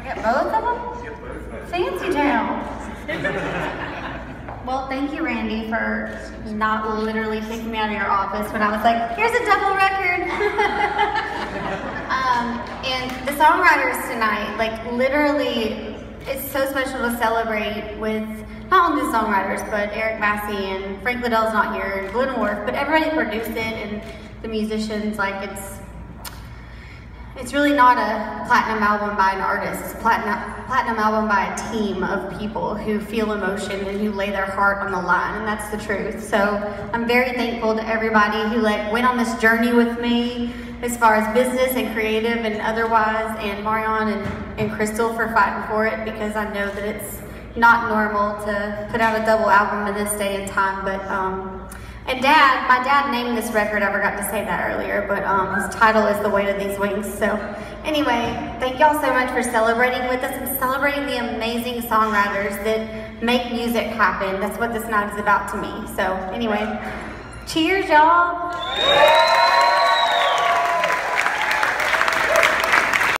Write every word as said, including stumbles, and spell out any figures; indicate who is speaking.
Speaker 1: get both of them? Fancy town. Well, thank you, Randy, for not literally kicking me out of your office when I was like, here's a double record. um, and the songwriters tonight, like literally, it's so special to celebrate with not only the songwriters, but Eric Massey and Frank Liddell's not here, and Glenn Worth, but everybody produced it and the musicians. Like it's, it's really not a platinum album by an artist. It's a platinum, platinum album by a team of people who feel emotion and who lay their heart on the line, and that's the truth. So I'm very thankful to everybody who like went on this journey with me as far as business and creative and otherwise, and Marion and, and Crystal for fighting for it, because I know that it's not normal to put out a double album in this day and time. But um, and Dad, my dad named this record, I forgot to say that earlier, but um, his title is The Weight of These Wings. So anyway, thank y'all so much for celebrating with us and celebrating the amazing songwriters that make music happen. That's what this night is about to me. So anyway, cheers, y'all.